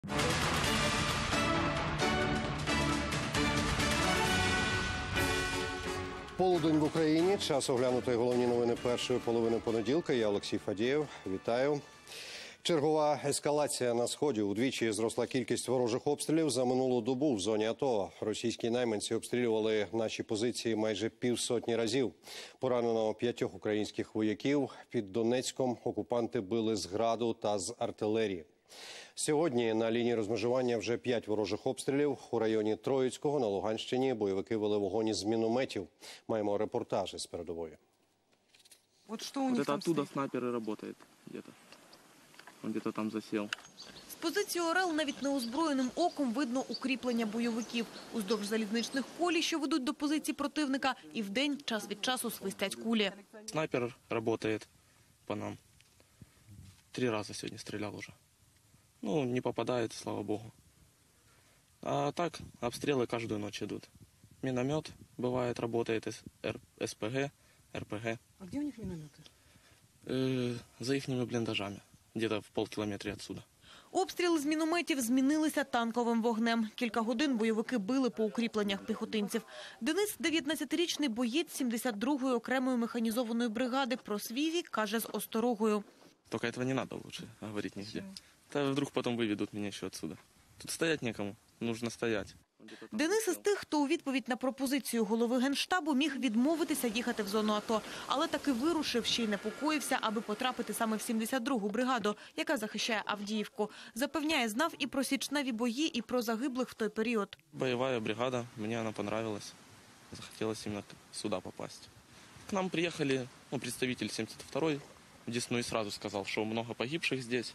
Полудень в Україні. Час оглянути головні новини першої половини понеділка. Я Олексій Фадієв. Вітаю. Чергова ескалація на Сході. Удвічі зросла кількість ворожих обстрілів за минулу добу в зоні АТО. Російські найманці обстрілювали наші позиції майже півсотні разів. Поранено 5 українських вояків. Під Донецьком окупанти били з граду та з артилерії. Сьогодні на лінії розмежування вже 5 ворожих обстрілів. У районі Троїцького на Луганщині бойовики вели вогонь із мінометів. Маємо репортажі з передової. Вот это оттуда снайпер и работает где-то. Он где-то там засел. З позиції ОРЛ навіть неозброєним оком видно укріплення бойовиків. Уздовж залізничних колій, що ведуть до позицій противника, і вдень час від часу свистять кулі. Снайпер работает по нам. 3 раза сегодня стрелял уже. Ну, не попадает, слава богу. А так, обстрелы каждую ночь идут. Миномет бывает, работает, СПГ, РПГ. А где у них минометы? За ихними блиндажами, где-то в полкилометра отсюда. Обстріли з мінометів змінилися танковим вогнем. Кілька годин бойовики били по укріпленнях піхотинців. Денис, 19-річний боєць 72-ї окремої механізованої бригади, про свій вік каже з осторогою. Только этого не надо лучше говорить нигде. Да вдруг потом выведут меня еще отсюда. Тут стоять некому, нужно стоять. Денис із тих, хто у відповідь на пропозицію голови Генштабу міг відмовитися їхати в зону АТО. Але таки вирушив, ще й непокоївся, аби потрапити саме в 72-гу бригаду, яка захищає Авдіївку. Запевняє, знав і про січневі бої, і про загиблих в той період. Боевая бригада, мне она понравилась. Захотелось именно сюда попасть. К нам приехали представитель 72-й в Десну и сразу сказал, что много погибших здесь.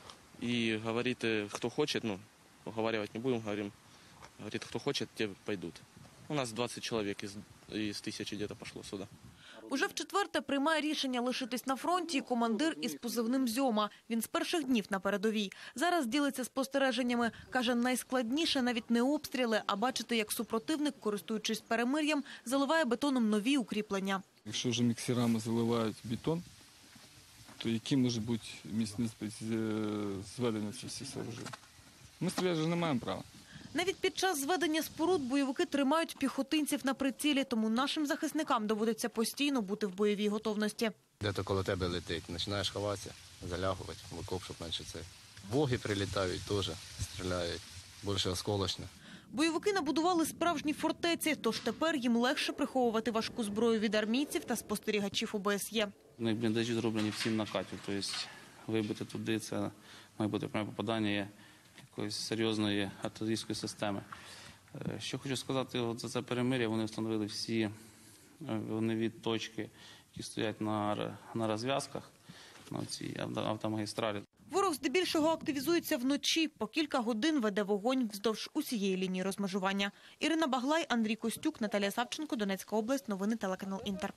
И говорит, кто хочет, уговаривать не будем, говорим, говорит, кто хочет, те пойдут. У нас 20 человек из 1000 где-то пошло сюда. Уже вчетверте приймає рішення лишитись на фронті командир із позивним «Зьома». Він з перших днів на передовій. Зараз ділиться спостереженнями. Каже, найскладніше навіть не обстріли, а бачити, як супротивник, користуючись перемир'ям, заливає бетоном нові укріплення. Якщо вже міксерами заливають бетон, то які може бути місця зведення ці всі сооруження? Ми стріляти вже не маємо права. Навіть під час зведення споруд бойовики тримають піхотинців на прицілі, тому нашим захисникам доводиться постійно бути в бойовій готовності. Де-то коло тебе летить, починаєш ховатися, залягувати, в окоп, щоб менше це. Боги прилітають теж, стріляють, більше осколочне. Бойовики набудували справжні фортеці, тож тепер їм легше приховувати важку зброю від армійців та спостерігачів ОБСЄ. Бліндажі зроблені всім на каті, тобто вибити туди, це має бути пряме попадання якоїсь серйозної артилерійської системи. Що хочу сказати, за це перемир'я вони встановили всі вогневі точки, які стоять на розв'язках, на цій автомагістралі. Ворог здебільшого активізується вночі, по кілька годин веде вогонь вздовж усієї лінії розмежування. Ірина Баглай, Андрій Костюк, Наталія Савченко, Донецька область, новини телеканал «Інтер».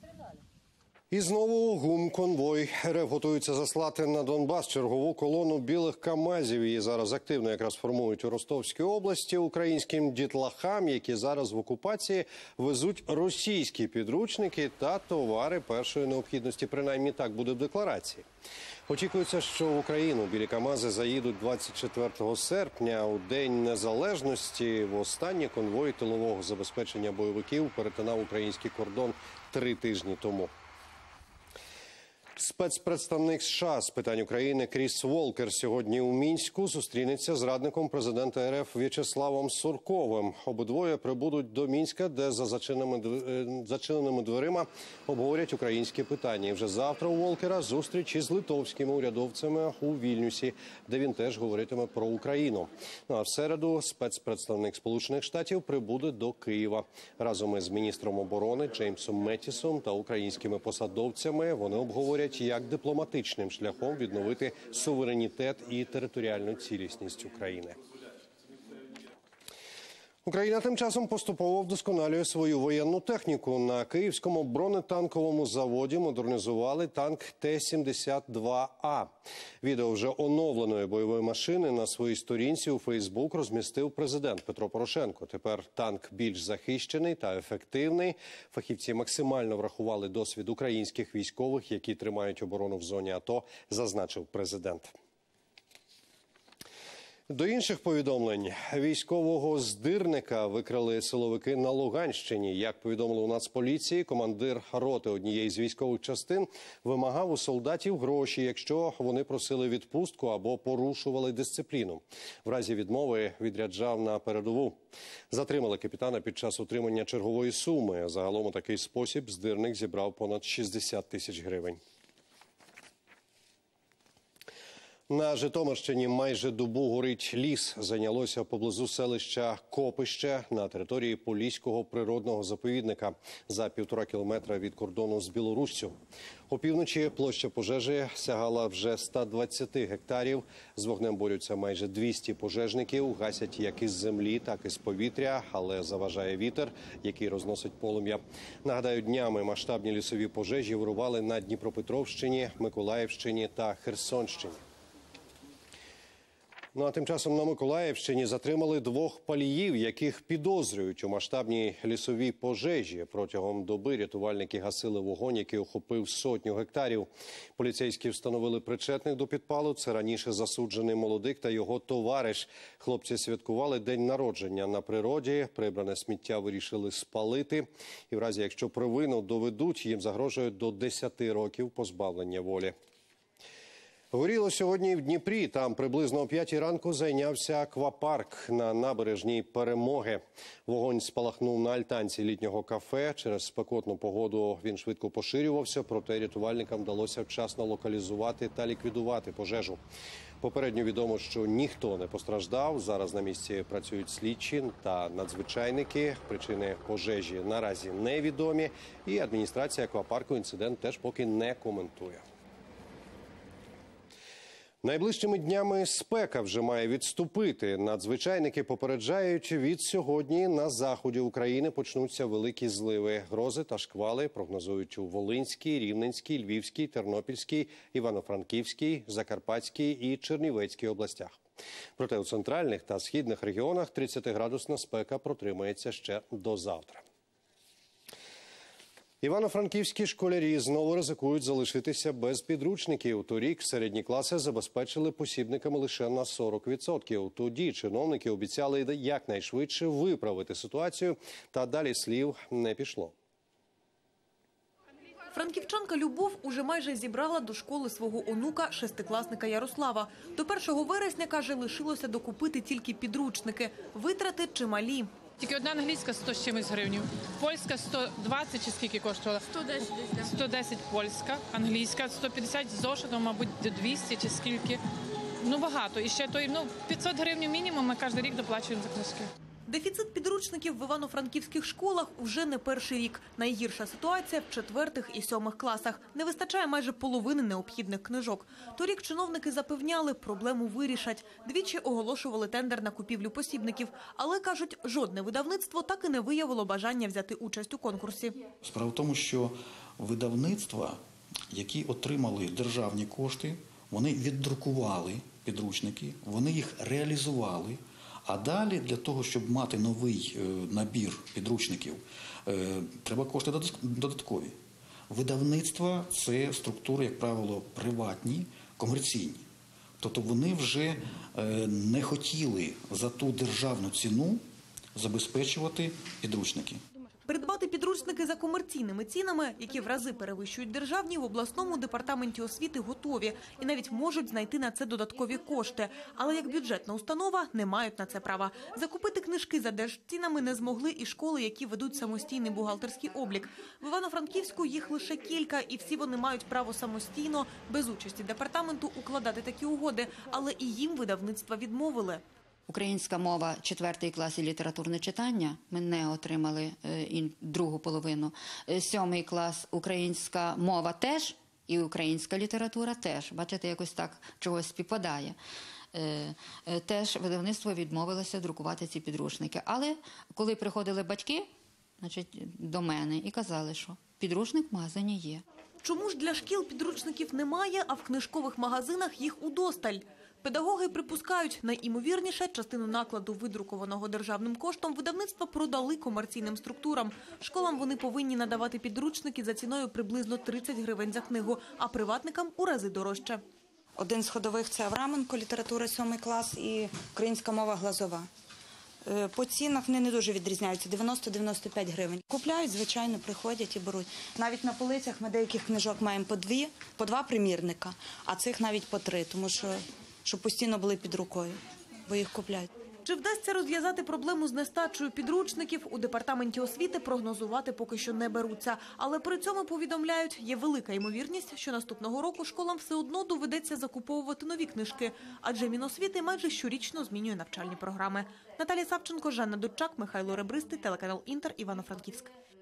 І знову гумконвой. РФ готується заслати на Донбас чергову колону білих КАМАЗів. Її зараз активно якраз формують у Ростовській області. Українським дітлахам, які зараз в окупації, везуть російські підручники та товари першої необхідності. Принаймні так буде в декларації. Очікується, що в Україну білі КАМАЗи заїдуть 24 серпня, у День Незалежності. Востаннє конвой тилового забезпечення бойовиків перетинав український кордон 3 тижні тому. Спецпредставник США з питань України Кріс Волкер сьогодні у Мінську зустрінеться з радником президента РФ В'ячеславом Сурковим. Обидвоє прибудуть до Мінська, де за зачиненими дверима обговорять українські питання. І вже завтра у Волкера зустріч із литовськими урядовцями у Вільнюсі, де він теж говоритиме про Україну. А в середу спецпредставник Сполучених Штатів прибуде до Києва. Разом із міністром оборони Джеймсом Меттісом та українськими посадовцями вони обговорять, як дипломатичним шляхом відновити суверенітет і територіальну цілісність України. Україна тим часом поступово вдосконалює свою воєнну техніку. На Київському бронетанковому заводі модернізували танк Т-72А. Відео вже оновленої бойової машини на своїй сторінці у Фейсбук розмістив президент Петро Порошенко. Тепер танк більш захищений та ефективний. Фахівці максимально врахували досвід українських військових, які тримають оборону в зоні АТО, зазначив президент. До інших повідомлень. Військового здирника викрали силовики на Луганщині. Як повідомили у Нацполіції, командир роти однієї з військових частин вимагав у солдатів гроші, якщо вони просили відпустку або порушували дисципліну. В разі відмови відряджав на передову. Затримали капітана під час утримання чергової суми. Загалом у такий спосіб здирник зібрав понад 60 тисяч гривень. На Житомирщині майже добу горить ліс. Зайнялося поблизу селища Копище на території Поліського природного заповідника за 1,5 кілометра від кордону з Білоруссю. Опівночі площа пожежі сягала вже 120 гектарів. З вогнем борються майже 200 пожежників. Гасять як із землі, так і з повітря, але заважає вітер, який розносить полум'я. Нагадаю, днями масштабні лісові пожежі вирували на Дніпропетровщині, Миколаївщині та Херсонщині. Ну а тим часом на Миколаївщині затримали 2 паліїв, яких підозрюють у масштабній лісовій пожежі. Протягом доби рятувальники гасили вогонь, який охопив 100 гектарів. Поліцейські встановили причетних до підпалу. Це раніше засуджений молодик та його товариш. Хлопці святкували день народження на природі. Прибране сміття вирішили спалити. І в разі, якщо провину доведуть, їм загрожує до 10 років позбавлення волі. Горіло сьогодні в Дніпрі. Там приблизно о 5 ранку зайнявся аквапарк на набережній Перемоги. Вогонь спалахнув на альтанці літнього кафе. Через спекотну погоду він швидко поширювався, проте рятувальникам вдалося вчасно локалізувати та ліквідувати пожежу. Попередньо відомо, що ніхто не постраждав. Зараз на місці працюють слідчі та надзвичайники. Причини пожежі наразі невідомі. І адміністрація аквапарку інцидент теж поки не коментує. Найближчими днями спека вже має відступити. Надзвичайники попереджають, від сьогодні на заході України почнуться великі зливи. Грози та шквали прогнозують у Волинській, Рівненській, Львівській, Тернопільській, Івано-Франківській, Закарпатській і Чернівецькій областях. Проте у центральних та східних регіонах 30-градусна спека протримається ще до завтра. Івано-франківські школярі знову ризикують залишитися без підручників. Торік середні класи забезпечили посібниками лише на 40%. Тоді чиновники обіцяли якнайшвидше виправити ситуацію, та далі слів не пішло. Франківчанка Любов уже майже зібрала до школи свого онука, шестикласника Ярослава. До 1 вересня, каже, лишилося докупити тільки підручники. Витрати чималі. Тільки одна англійська 100 з чимось гривнів, польська 120 чи скільки коштувала? 110 десь. 110 польська, англійська 150 з зошитом, мабуть, 200 чи скільки. Ну багато. І ще той, 500 гривень мінімум ми кожен рік доплачуємо за книжки. Дефіцит підручників в івано-франківських школах уже не перший рік. Найгірша ситуація в 4 і 7 класах. Не вистачає майже половини необхідних книжок. Торік чиновники запевняли, проблему вирішать. Двічі оголошували тендер на купівлю посібників. Але, кажуть, жодне видавництво так і не виявило бажання взяти участь у конкурсі. Справа в тому, що видавництва, які отримали державні кошти, вони віддрукували підручники, вони їх реалізували. А далі для того, щоб мати новий набір підручників, треба кошти додаткові. Видавництва – це структури, як правило, приватні, комерційні. Тобто вони вже не хотіли за ту державну ціну забезпечувати підручники. Придбати підручники за комерційними цінами, які в рази перевищують державні, в обласному департаменті освіти готові. І навіть можуть знайти на це додаткові кошти. Але як бюджетна установа не мають на це права. Закупити книжки за держцінами не змогли і школи, які ведуть самостійний бухгалтерський облік. В Івано-Франківську їх лише кілька, і всі вони мають право самостійно, без участі департаменту, укладати такі угоди. Але і їм видавництва відмовили. Українська мова, 4 клас і літературне читання, ми не отримали другу половину. 7 клас, українська мова теж і українська література теж. Бачите, якось так чогось співпадає. Теж видавництво відмовилося друкувати ці підручники. Але коли приходили батьки, до мене і казали, що підручник в магазині є. Чому ж для шкіл підручників немає, а в книжкових магазинах їх удосталь? Педагоги припускають, найімовірніше, частину накладу, видрукованого державним коштом, видавництва продали комерційним структурам. Школам вони повинні надавати підручники за ціною приблизно 30 гривень за книгу, а приватникам – у рази дорожче. Один з ходових – це Авраменко, література 7 клас, і українська мова глазова. По цінах вони не дуже відрізняються – 90-95 гривень. Купляють, звичайно, приходять і беруть. Навіть на полицях ми деяких книжок маємо по два примірника, а цих навіть по 3, тому що щоб постійно були під рукою, бо їх купляють. Чи вдасться розв'язати проблему з нестачею підручників, у департаменті освіти прогнозувати поки що не беруться. Але при цьому повідомляють, є велика ймовірність, що наступного року школам все одно доведеться закуповувати нові книжки. Адже Міносвіти майже щорічно змінює навчальні програми. Наталія Савченко, Жанна Дудчак, Михайло Ребристий, телеканал «Інтер», Івано-Франківськ.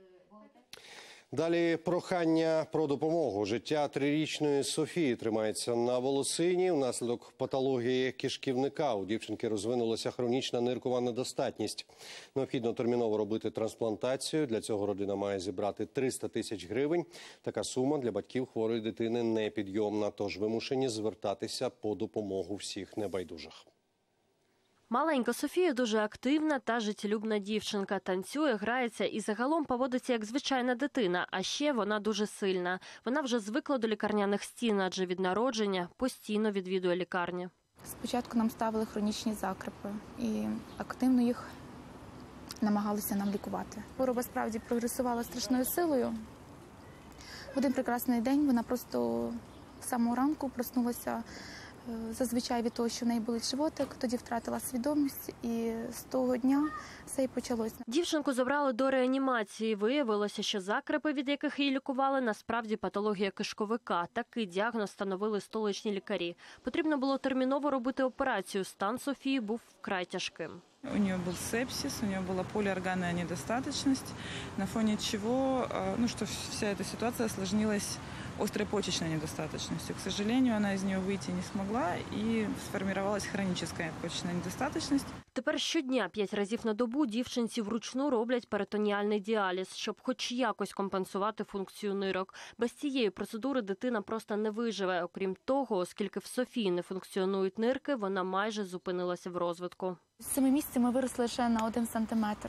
Далі прохання про допомогу. Життя 3-річної Софії тримається на волосині. Внаслідок патології кишківника у дівчинки розвинулася хронічна ниркова недостатність. Необхідно терміново робити трансплантацію. Для цього родина має зібрати 300 тисяч гривень. Така сума для батьків хворої дитини непідйомна, тож вимушені звертатися по допомогу всіх небайдужих. Маленька Софія дуже активна та життєлюбна дівчинка. Танцює, грається і загалом поводиться як звичайна дитина. А ще вона дуже сильна. Вона вже звикла до лікарняних стін, адже від народження постійно відвідує лікарні. Спочатку нам ставили хронічні закрепи і активно їх намагалися нам лікувати. Хвороба справді прогресувала страшною силою. В один прекрасний день вона просто з самого ранку проснулася зазвичай від того, що в неї болить животик, тоді втратила свідомість, і з того дня все і почалося. Дівчинку забрали до реанімації. Виявилося, що закрепи, від яких її лікували, насправді патологія кишковика. Такий діагноз встановили столичні лікарі. Потрібно було терміново робити операцію. Стан Софії був вкрай тяжким. У нее был сепсис, у нее была полиорганная недостаточность, на фоне чего, что вся эта ситуация осложнилась острой почечной недостаточностью. К сожалению, она из нее выйти не смогла, и сформировалась хроническая почечная недостаточность. Тепер щодня 5 разів на добу дівчинці вручну роблять перитоніальний діаліз, щоб хоч якось компенсувати функцію нирок. Без цієї процедури дитина просто не виживе. Окрім того, оскільки в Софії не функціонують нирки, вона майже зупинилася в розвитку. З 7 місяців ми виросли лише на 1 сантиметр.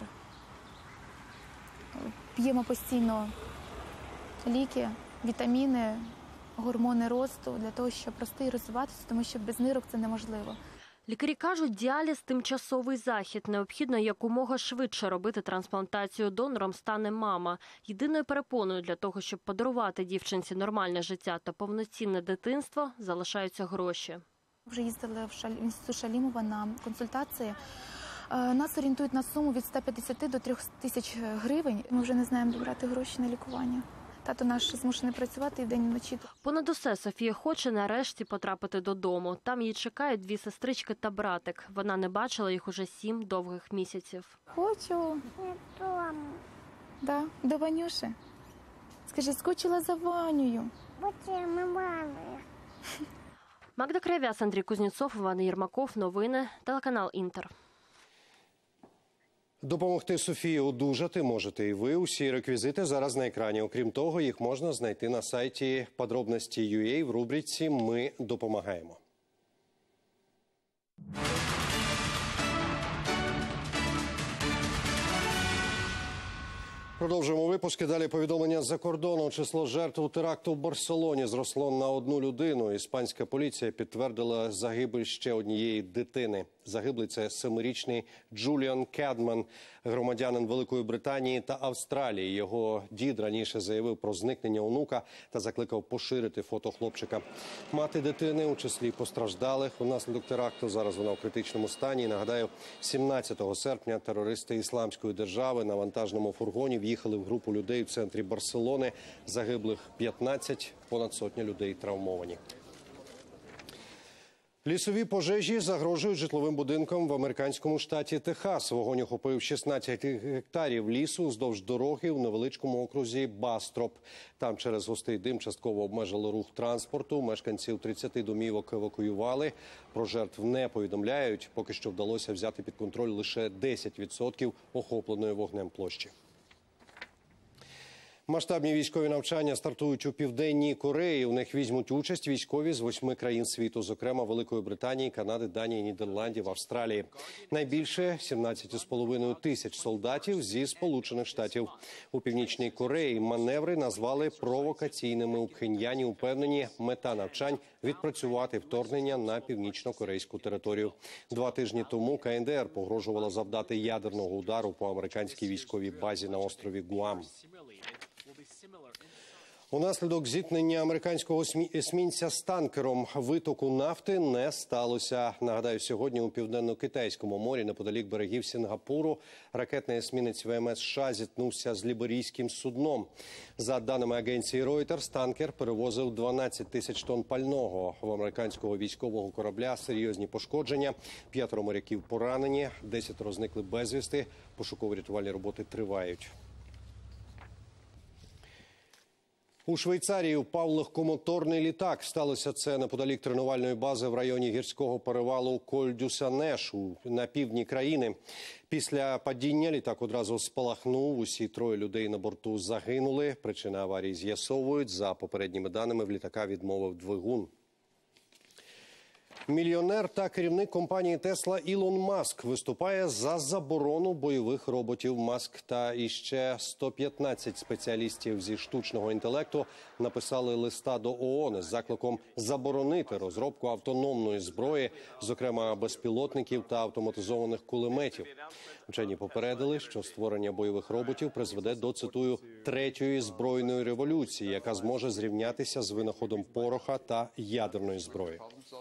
П'ємо постійно ліки, вітаміни, гормони росту для того, щоб рости і розвиватися, тому що без нирок це неможливо. Лікарі кажуть, діаліз – тимчасовий захід. Необхідно якомога швидше робити трансплантацію. Донором стане мама. Єдиною перепоною для того, щоб подарувати дівчинці нормальне життя та повноцінне дитинство, залишаються гроші. Вже їздили в інститут Шалімова на консультації. Нас орієнтують на суму від 150 до 300 тисяч гривень. Ми вже не знаємо, де брати гроші на лікування. Тато наш змушений працювати і вдень, і вночі. Понад усе Софія хоче нарешті потрапити додому. Там її чекають 2 сестрички та братик. Вона не бачила їх уже 7 довгих місяців. Хочу. Да, до Ванюші. Скажи, скучила за Ванею. Магда Кривяс, Андрій Кузнєцов, Іван Єрмаков. Новини. Телеканал «Інтер». Допомогти Софії одужати можете і ви. Усі реквізити зараз на екрані. Окрім того, їх можна знайти на сайті Подробності.ua в рубриці «Ми допомагаємо». Продовжуємо випуски. Далі повідомлення з-за кордону. Число жертв теракту в Барселоні зросло на 1 людину. Іспанська поліція підтвердила загибель ще однієї дитини. Загиблий – це 7-річний Джуліан Кедман, громадянин Великої Британії та Австралії. Його дід раніше заявив про зникнення онука та закликав поширити фото хлопчика. Мати дитини у числі постраждалих внаслідок теракту. Зараз вона в критичному стані. Нагадаю, 17 серпня терористи Ісламської держави на вантажному фургоні в'їхали в групу людей в центрі Барселони. Загиблих 15, понад сотня людей травмовані. Лісові пожежі загрожують житловим будинкам в американському штаті Техас. Вогонь охопив 16 гектарів лісу вздовж дороги в невеличкому окрузі Бастроп. Там через густий дим частково обмежили рух транспорту. Мешканців 30 домівок евакуювали. Про жертв не повідомляють. Поки що вдалося взяти під контроль лише 10% охопленої вогнем площі. Масштабні військові навчання стартують у Південній Кореї. У них візьмуть участь військові з 8 країн світу, зокрема Великої Британії, Канади, Данії, Нідерландів, Австралії. Найбільше 17,5 тисяч солдатів зі Сполучених Штатів. У Північній Кореї маневри назвали провокаційними. У Пхеньяні упевнені, мета навчань – відпрацювати вторгнення на північно-корейську територію. 2 тижні тому КНДР погрожувала завдати ядерного удару по американській військовій базі на острові Гуам. Унаслідок зіткнення американського есмінця з танкером витоку нафти не сталося. Нагадаю, сьогодні у Південно-Китайському морі, неподалік берегів Сінгапуру, ракетний есмінець ВМС США зіткнувся з ліберійським судном. За даними агенції Reuters, танкер перевозив 12 тисяч тонн пального. В американського військового корабля серйозні пошкодження. 5 моряків поранені, 10 зникли безвісти. Пошуково-рятувальні роботи тривають. У Швейцарії впав легкомоторний літак. Сталося це неподалік тренувальної бази в районі гірського перевалу Коль-дю-Санеш на півдні країни. Після падіння літак одразу спалахнув. Усі 3 людей на борту загинули. Причини аварії з'ясовують. За попередніми даними, в літака відмовив двигун. Мільйонер та керівник компанії Тесла Ілон Маск виступає за заборону бойових роботів. Маск та іще 115 спеціалістів зі штучного інтелекту написали листа до ООН з закликом заборонити розробку автономної зброї, зокрема безпілотників та автоматизованих кулеметів. Вчені попередили, що створення бойових роботів призведе до, цитую, «третьої збройної революції», яка зможе зрівнятися з винаходом пороха та ядерної зброї.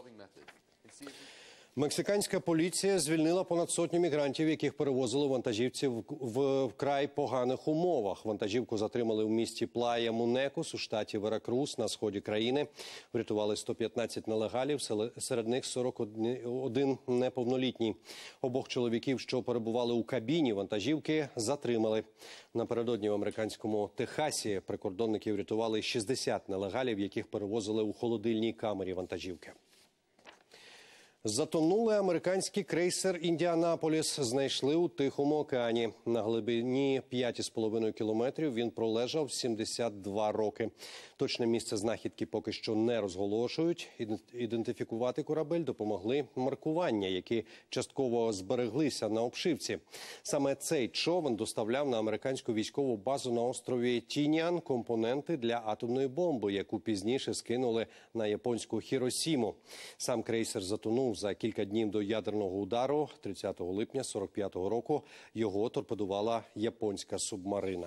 Мексиканська поліція звільнила понад 100 мігрантів, яких перевозили вантажівці в вкрай поганих умовах. Вантажівку затримали в місті Плая-Мунекос у штаті Веракрус на сході країни. Врятували 115 нелегалів, серед них 41 неповнолітній. Обох чоловіків, що перебували у кабіні вантажівки, затримали. Напередодні в американському Техасі прикордонники врятували 60 нелегалів, яких перевозили у холодильній камері вантажівки. Затонулий американський крейсер «Індіанаполіс» знайшли у Тихому океані. На глибині 5,5 кілометрів він пролежав 72 роки. Точне місце знахідки поки що не розголошують. Ідентифікувати корабель допомогли маркування, які частково збереглися на обшивці. Саме цей човен доставляв на американську військову базу на острові Тініан компоненти для атомної бомби, яку пізніше скинули на японську Хіросіму. Сам крейсер затонув за кілька днів до ядерного удару. 30 липня 45-го року його торпедувала японська субмарина.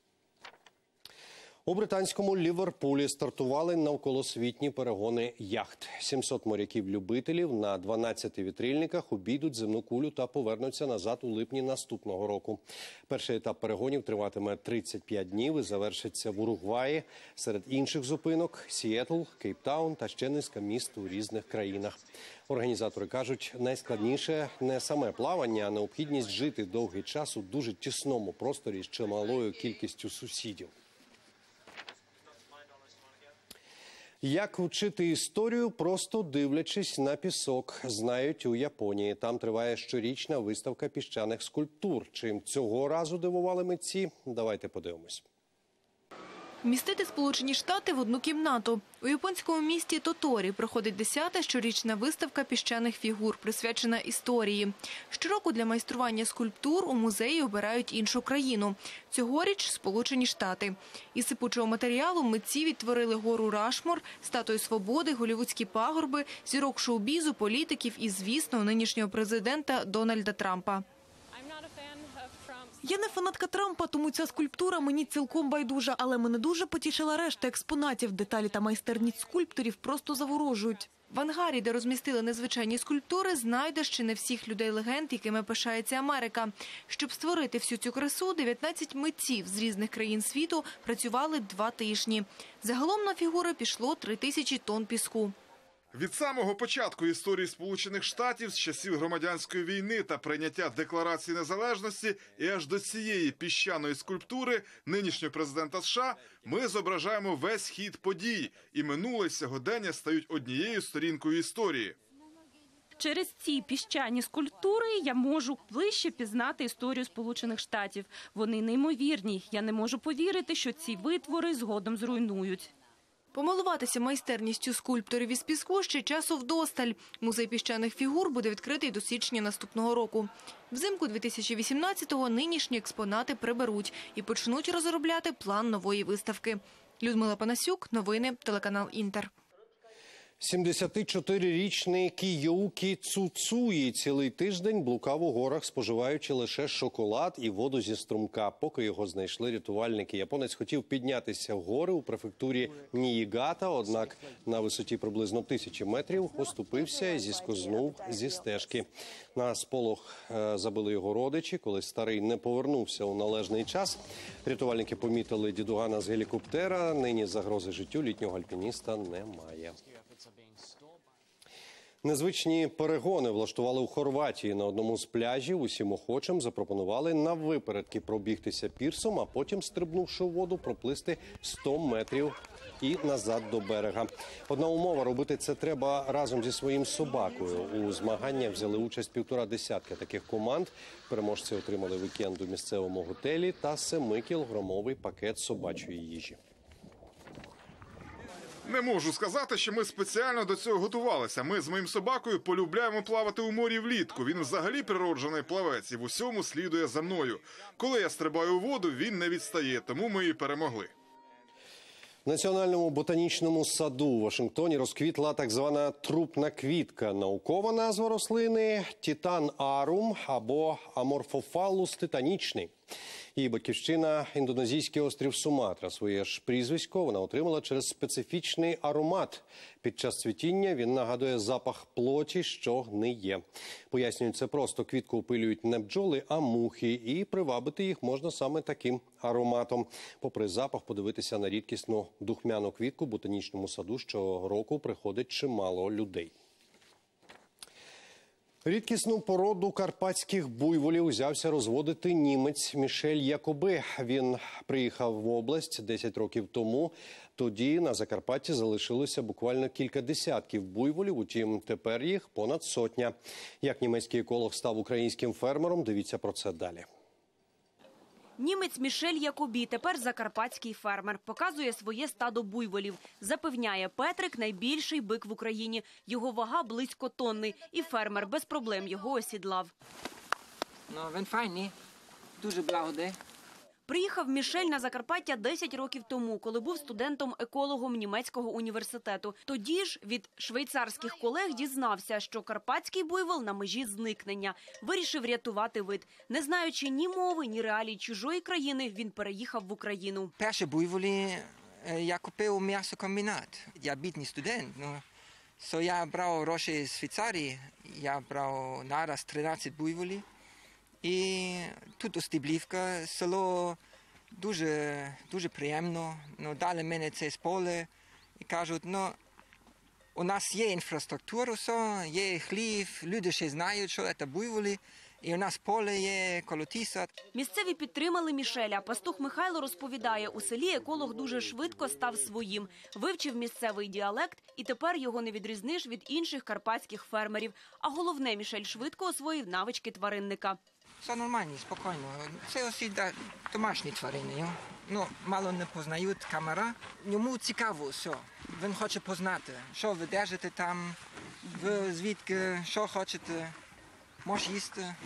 У британському Ліверпулі стартували навколосвітні перегони яхт. 700 моряків-любителів на 12 вітрильниках обійдуть земну кулю та повернуться назад у липні наступного року. Перший етап перегонів триватиме 35 днів і завершиться в Уругваї. Серед інших зупинок – Сіетл, Кейптаун та ще низка міст у різних країнах. Організатори кажуть, найскладніше не саме плавання, а необхідність жити довгий час у дуже тісному просторі з чималою кількістю сусідів. Як вчити історію, просто дивлячись на пісок, знають у Японії. Там триває щорічна виставка піщаних скульптур. Чим цього разу дивували митці? Давайте подивимось. Вмістити Сполучені Штати в одну кімнату. У японському місті Тоторі проходить 10-та щорічна виставка піщаних фігур, присвячена історії. Щороку для майстрування скульптур у музеї обирають іншу країну. Цьогоріч – Сполучені Штати. Із сипучого матеріалу митці відтворили гору Рашмор, статую Свободи, голлівудські пагорби, зірок шоу-бізу, політиків і, звісно, нинішнього президента Дональда Трампа. Я не фанатка Трампа, тому ця скульптура мені цілком байдужа, але мене дуже потішила решта експонатів. Деталі та майстерність скульпторів просто заворожують. В ангарі, де розмістили незвичайні скульптури, знайдеш ще не всіх людей-легенд, якими пишається Америка. Щоб створити всю цю красу, 19 митців з різних країн світу працювали 2 тижні. Загалом на фігури пішло 3000 тонн піску. Від самого початку історії Сполучених Штатів, з часів громадянської війни та прийняття Декларації незалежності і аж до цієї піщаної скульптури нинішнього президента США, ми зображаємо весь хід подій, і минуле й сьогодення стають однією сторінкою історії. Через ці піщані скульптури я можу ближче пізнати історію Сполучених Штатів. Вони неймовірні. Я не можу повірити, що ці витвори згодом зруйнують. Помилуватися майстерністю скульпторів із піску ще часу вдосталь. Музей піщаних фігур буде відкритий до січня наступного року. Взимку 2018-го нинішні експонати приберуть і почнуть розробляти план нової виставки. Людмила Панасюк, новини, телеканал «Інтер». 74-річний Кіюкі Цуцуї цілий тиждень блукав у горах, споживаючи лише шоколад і воду зі струмка. Поки його знайшли рятувальники, японець хотів піднятися в гори у префектурі Ніїгата, однак на висоті приблизно 1000 метрів оступився і зіскознув зі стежки. На сполох забили його родичі, коли старий не повернувся у належний час. Рятувальники помітили дідугана з гелікоптера. Нині загрози життю літнього альпініста немає. Незвичні перегони влаштували у Хорватії. На одному з пляжів усім охочим запропонували наввипередки пробігтися пірсом, а потім, стрибнувши у воду, проплисти 100 метрів і назад до берега. Одна умова – робити це треба разом зі своїм собакою. У змаганнях взяли участь 150 таких команд. Переможці отримали вікенд у місцевому готелі та 7-кілограмовий пакет собачої їжі. Не можу сказати, що ми спеціально до цього готувалися. Ми з моїм собакою полюбляємо плавати у морі влітку. Він взагалі природжений плавець і в усьому слідує за мною. Коли я стрибаю у воду, він не відстає, тому ми і перемогли. В Національному ботанічному саду у Вашингтоні розквітла так звана трупна квітка. Наукова назва рослини – Титан арум або Аморфофалус титанічний. Її батьківщина – індонезійський острів Суматра. Своє ж прізвисько вона отримала через специфічний аромат. Під час цвітіння він нагадує запах плоті, що гниє. Пояснюють, це просто: квітку опилюють не бджоли, а мухи. І привабити їх можна саме таким ароматом. Попри запах, подивитися на рідкісну духмяну квітку в ботанічному саду щороку приходить чимало людей. Рідкісну породу карпатських буйволів взявся розводити німець Мішель Якоби. Він приїхав в область 10 років тому. Тоді на Закарпатті залишилося буквально кілька десятків буйволів, утім тепер їх понад 100. Як німецький еколог став українським фермером, дивіться про це далі. Німець Мішель Якобі тепер закарпатський фермер. Показує своє стадо буйволів. Запевняє, Петрик – найбільший бик в Україні. Його вага близько тонни. І фермер без проблем його осідлав. Ну, він файний. Дуже благодий. Приїхав Мішель на Закарпаття 10 років тому, коли був студентом-екологом німецького університету. Тоді ж від швейцарських колег дізнався, що карпатський буйвол на межі зникнення. Вирішив рятувати вид. Не знаючи ні мови, ні реалій чужої країни, він переїхав в Україну. Перші буйволі я купив у м'ясокомбінат. Я бідний студент. So я брав гроші з Швейцарії, я брав нараз 13 буйволів. І тут Остеблівка, село дуже приємно. Дали мене це з поля і кажуть, у нас є інфраструктура, є хліб, люди ще знають, що це буйволи. І у нас поле є, коло тіса. Місцеві підтримали Мішеля. Пастух Михайло розповідає, у селі еколог дуже швидко став своїм. Вивчив місцевий діалект і тепер його не відрізниш від інших карпатських фермерів. А головне, Мішель швидко освоїв навички тваринника. Все нормально, спокійно. Це усі домашні тварини. Мало не познають камера. Йому цікаво все. Він хоче познати, що ви держите там, ви звідки, що хочете, може їсти.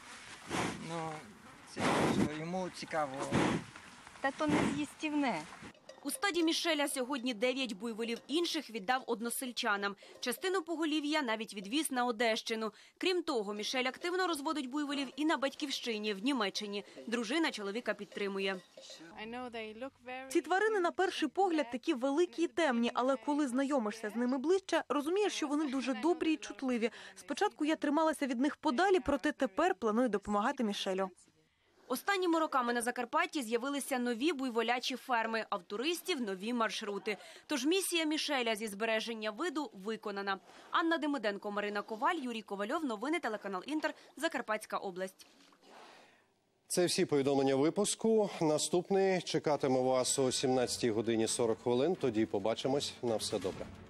Це йому цікаво. Та то не з'їстівне. У стаді Мішеля сьогодні 9 буйволів, інших віддав односельчанам. Частину поголів'я навіть відвіз на Одещину. Крім того, Мішель активно розводить буйволів і на батьківщині, в Німеччині. Дружина чоловіка підтримує. Ці тварини на перший погляд такі великі і темні, але коли знайомишся з ними ближче, розумієш, що вони дуже добрі і чутливі. Спочатку я трималася від них подалі, проте тепер планую допомагати Мішелю. Останніми роками на Закарпатті з'явилися нові буйволячі ферми, а в туристів – нові маршрути. Тож місія Мішеля зі збереження виду виконана. Анна Демиденко, Марина Коваль, Юрій Ковальов. Новини, телеканал «Інтер», Закарпатська область. Це всі повідомлення випуску. Наступний чекатиме вас о 17:40. Тоді побачимось. На все добре.